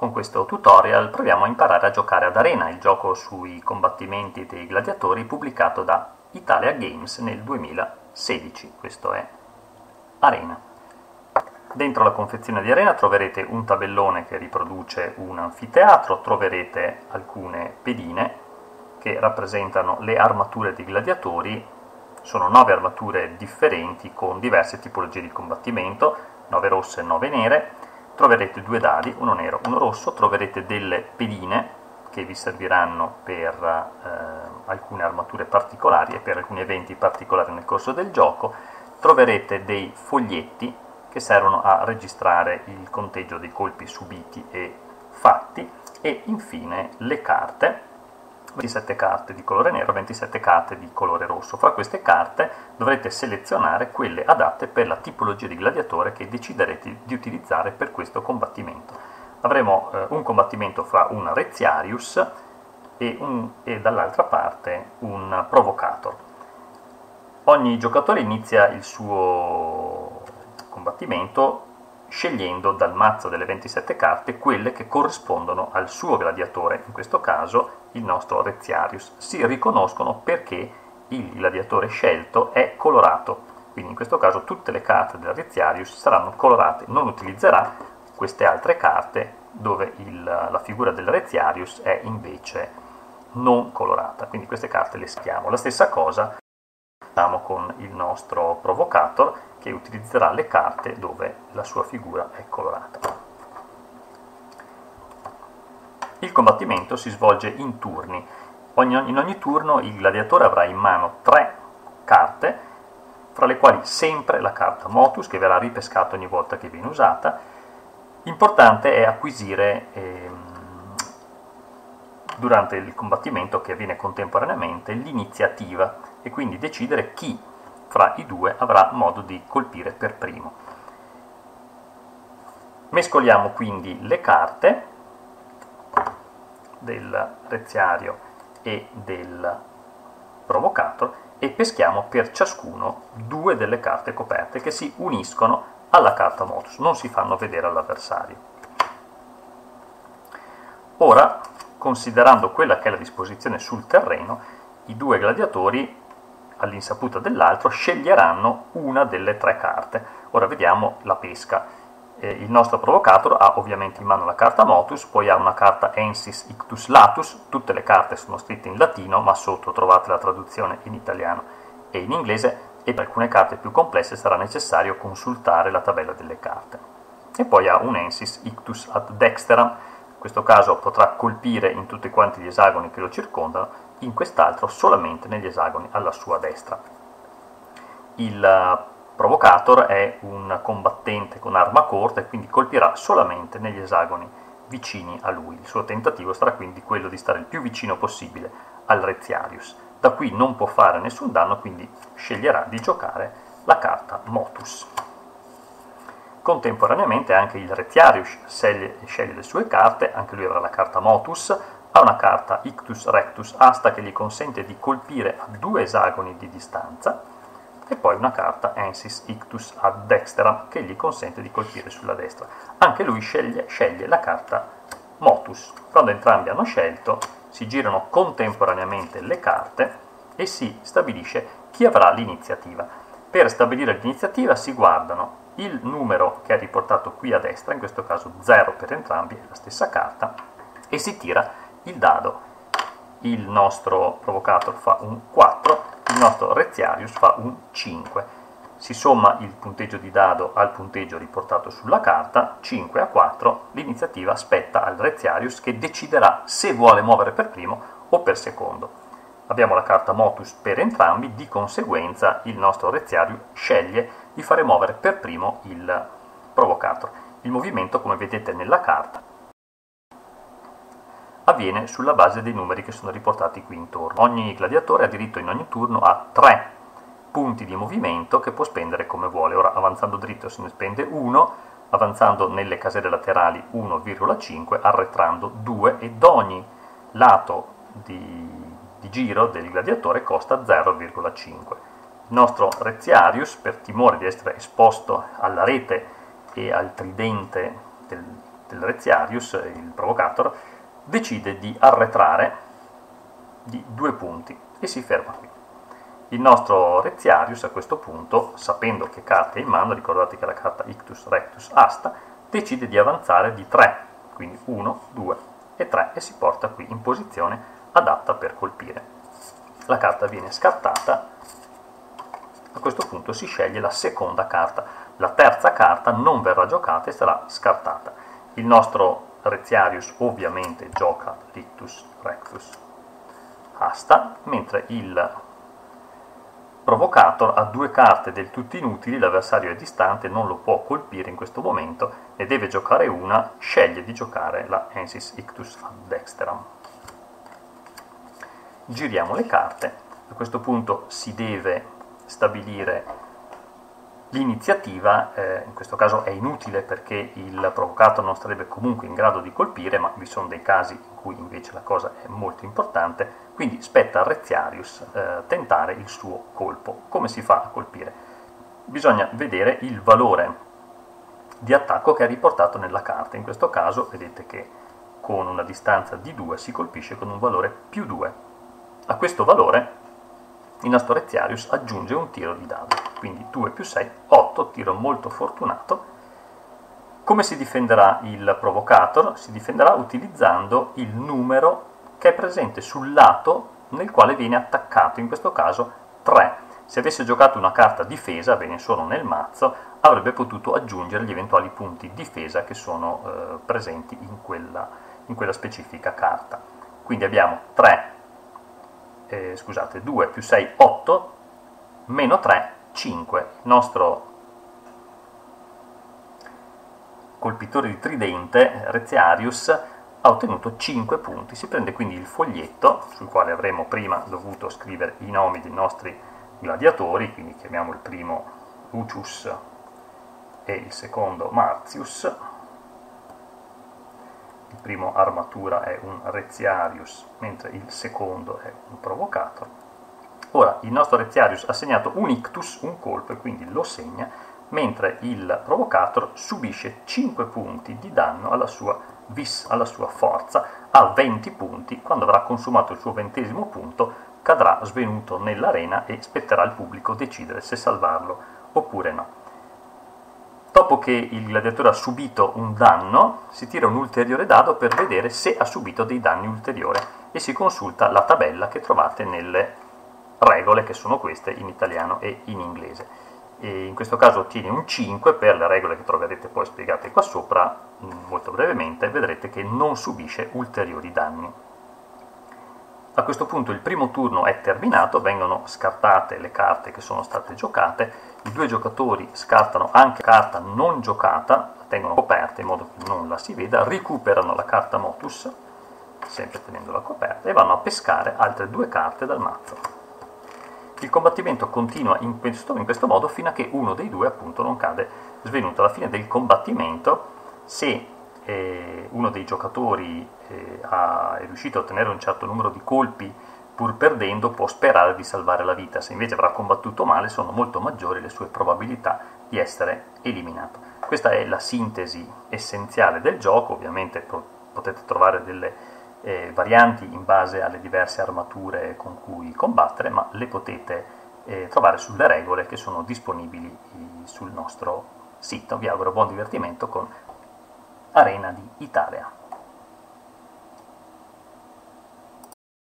Con questo tutorial proviamo a imparare a giocare ad Arena, il gioco sui combattimenti dei gladiatori pubblicato da Italia Games nel 2016. Questo è Arena. Dentro la confezione di Arena troverete un tabellone che riproduce un anfiteatro, troverete alcune pedine che rappresentano le armature dei gladiatori. Sono 9 armature differenti con diverse tipologie di combattimento, 9 rosse e 9 nere. Troverete 2 dadi, uno nero e uno rosso, troverete delle pedine che vi serviranno per alcune armature particolari e per alcuni eventi particolari nel corso del gioco. Troverete dei foglietti che servono a registrare il conteggio dei colpi subiti e fatti, e infine le carte. 27 carte di colore nero, 27 carte di colore rosso. Fra queste carte dovrete selezionare quelle adatte per la tipologia di gladiatore che deciderete di utilizzare per questo combattimento. Avremo un combattimento fra un Reziarius e dall'altra parte un Provocator. Ogni giocatore inizia il suo combattimento scegliendo dal mazzo delle 27 carte quelle che corrispondono al suo gladiatore, in questo caso il nostro Reziarius. Si riconoscono perché il gladiatore scelto è colorato, quindi in questo caso tutte le carte del Reziarius saranno colorate, non utilizzerà queste altre carte dove la figura del Reziarius è invece non colorata, quindi queste carte le schiamo. La stessa cosa facciamo con il nostro Provocator, che utilizzerà le carte dove la sua figura è colorata. Il combattimento si svolge in turni. In ogni turno il gladiatore avrà in mano 3 carte, fra le quali sempre la carta Motus, che verrà ripescata ogni volta che viene usata. Importante è acquisire durante il combattimento, che avviene contemporaneamente, l'iniziativa e quindi decidere chi fra i due avrà modo di colpire per primo. Mescoliamo quindi le carte del Reziario e del Provocator e peschiamo per ciascuno 2 delle carte coperte che si uniscono alla carta Motus, non si fanno vedere all'avversario. Ora, considerando quella che è la disposizione sul terreno, i 2 gladiatori all'insaputa dell'altro sceglieranno una delle 3 carte. Ora vediamo la pesca. Il nostro Provocator ha ovviamente in mano la carta Motus, poi ha una carta Ensis Ictus Latus. Tutte le carte sono scritte in latino, ma sotto trovate la traduzione in italiano e in inglese, e per alcune carte più complesse sarà necessario consultare la tabella delle carte. E poi ha un Ensis Ictus ad Dexteram. In questo caso potrà colpire in tutti quanti gli esagoni che lo circondano, in quest'altro solamente negli esagoni alla sua destra. Il Provocator è un combattente con arma corta e quindi colpirà solamente negli esagoni vicini a lui. Il suo tentativo sarà quindi quello di stare il più vicino possibile al Reziarius. Da qui non può fare nessun danno, quindi sceglierà di giocare la carta Motus. Contemporaneamente anche il Reziarius sceglie le sue carte, anche lui avrà la carta Motus, ha una carta Ictus Rectus Asta che gli consente di colpire a 2 esagoni di distanza, e poi una carta Ensis Ictus ad Dexteram che gli consente di colpire sulla destra. Anche lui sceglie la carta Motus. Quando entrambi hanno scelto, si girano contemporaneamente le carte e si stabilisce chi avrà l'iniziativa. Per stabilire l'iniziativa si guardano il numero che è riportato qui a destra, in questo caso 0 per entrambi, è la stessa carta, e si tira il dado. Il nostro Provocator fa un 4, il nostro Reziarius fa un 5. Si somma il punteggio di dado al punteggio riportato sulla carta, 5 a 4, l'iniziativa spetta al Reziarius che deciderà se vuole muovere per primo o per secondo. Abbiamo la carta Motus per entrambi, di conseguenza il nostro Reziarius sceglie di fare muovere per primo il Provocator. Il movimento, come vedete nella carta, avviene sulla base dei numeri che sono riportati qui intorno. Ogni gladiatore ha diritto in ogni turno a 3 punti di movimento che può spendere come vuole. Ora, avanzando dritto se ne spende 1, avanzando nelle caselle laterali 1,5, arretrando 2, ed ogni lato di giro del gladiatore costa 0,5. Il nostro Reziarius, per timore di essere esposto alla rete e al tridente del Reziarius, il Provocator, decide di arretrare di 2 punti e si ferma qui. Il nostro Reziarius a questo punto, sapendo che carta è in mano, ricordate che la carta Ictus, Rectus, Asta, decide di avanzare di 3, quindi 1, 2 e 3, e si porta qui in posizione adatta per colpire. La carta viene scartata, a questo punto si sceglie la seconda carta, la terza carta non verrà giocata e sarà scartata. Il nostro Reziarius ovviamente gioca l'Ictus, Rectus, Asta, mentre il Provocator ha 2 carte del tutto inutili, l'avversario è distante, non lo può colpire in questo momento, ne deve giocare una, sceglie di giocare la Ensis Ictus ad Dexteram. Giriamo le carte, a questo punto si deve stabilire l'iniziativa, in questo caso è inutile perché il Provocator non sarebbe comunque in grado di colpire, ma vi sono dei casi in cui invece la cosa è molto importante, quindi spetta al Reziarius tentare il suo colpo. Come si fa a colpire? Bisogna vedere il valore di attacco che è riportato nella carta. In questo caso vedete che con una distanza di 2 si colpisce con un valore più 2. A questo valore il nostro Reziarius aggiunge un tiro di dado, quindi 2 più 6, 8, tiro molto fortunato. Come si difenderà il Provocator? Si difenderà utilizzando il numero che è presente sul lato nel quale viene attaccato, in questo caso 3. Se avesse giocato una carta difesa, bene solo nel mazzo, avrebbe potuto aggiungere gli eventuali punti difesa che sono presenti in quella specifica carta. Quindi abbiamo 2 più 6, 8, meno 3, 5. Il nostro colpitore di tridente, Reziarius, ha ottenuto 5 punti. Si prende quindi il foglietto, sul quale avremmo prima dovuto scrivere i nomi dei nostri gladiatori, quindi chiamiamo il primo Lucius e il secondo Martius. Il primo armatura è un Reziarius, mentre il secondo è un Provocator. Ora, il nostro Reziarius ha segnato un Ictus, un colpo, e quindi lo segna, mentre il Provocator subisce 5 punti di danno alla sua vis, alla sua forza, a 20 punti. Quando avrà consumato il suo 20° punto, cadrà svenuto nell'arena e spetterà al pubblico decidere se salvarlo oppure no. Dopo che il gladiatore ha subito un danno, si tira un ulteriore dado per vedere se ha subito dei danni ulteriori e si consulta la tabella che trovate nelle regole, che sono queste in italiano e in inglese. E in questo caso ottiene un 5, per le regole che troverete poi spiegate qua sopra, molto brevemente, vedrete che non subisce ulteriori danni. A questo punto il primo turno è terminato, vengono scartate le carte che sono state giocate, i 2 giocatori scartano anche carta non giocata, la tengono coperta in modo che non la si veda, recuperano la carta Motus, sempre tenendola coperta, e vanno a pescare altre 2 carte dal mazzo. Il combattimento continua in questo modo fino a che uno dei 2 appunto non cade svenuto. Alla fine del combattimento, se uno dei giocatori è riuscito a ottenere un certo numero di colpi pur perdendo, può sperare di salvare la vita. Se invece avrà combattuto male, sono molto maggiori le sue probabilità di essere eliminato. Questa è la sintesi essenziale del gioco. Ovviamente potete trovare delle varianti in base alle diverse armature con cui combattere, ma le potete trovare sulle regole che sono disponibili sul nostro sito. Vi auguro buon divertimento con Arena di Italia.